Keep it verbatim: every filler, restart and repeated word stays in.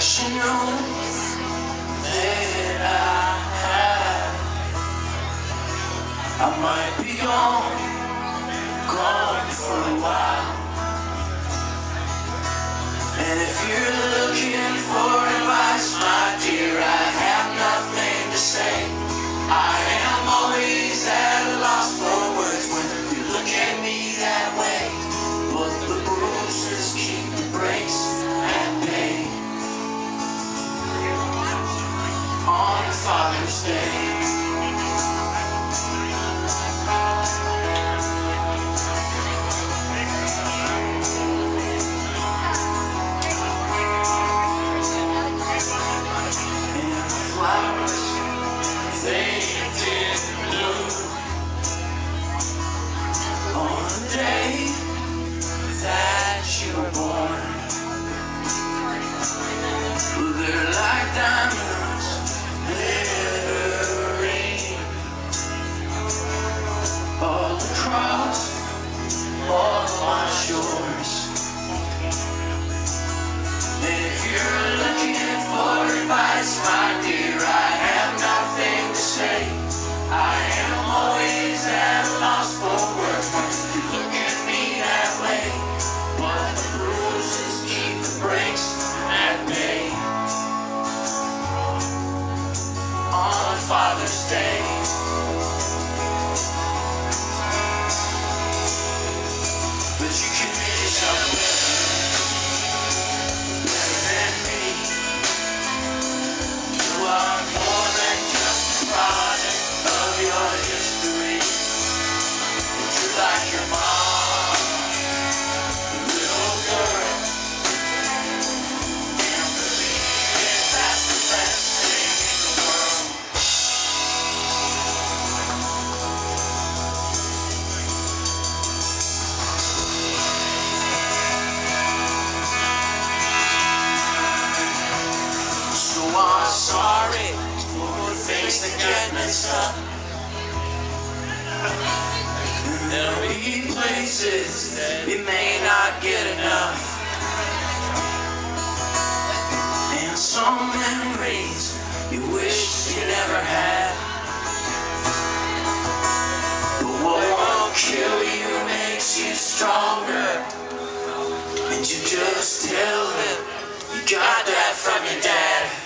know that I have. I might be gone, gone for a while. And if you're looking for advice, my dear, I have nothing to say. I am always at a loss for words when you look at me that way. But the bruises keep the breaks at bay. On Father's Day, and the flowers, they did bloom on the day that you were born. They're like diamonds glittering all across all my shores. And if you're looking for advice, my dear, I have nothing to say. I am always at a loss for words when you look at me that way. But the bruises keep the breaks at bay. On Father's Day, but you can make yourself better, better than me. You are more than just a product of your history. And you're like your mom, your little girl, and believe it, that's the best thing in the world. So I'm sorry for the things that get messed up. And there'll be places you may not get enough. And some memories you wish you never had. But what won't kill you makes you stronger. And you just tell them you got that from your dad.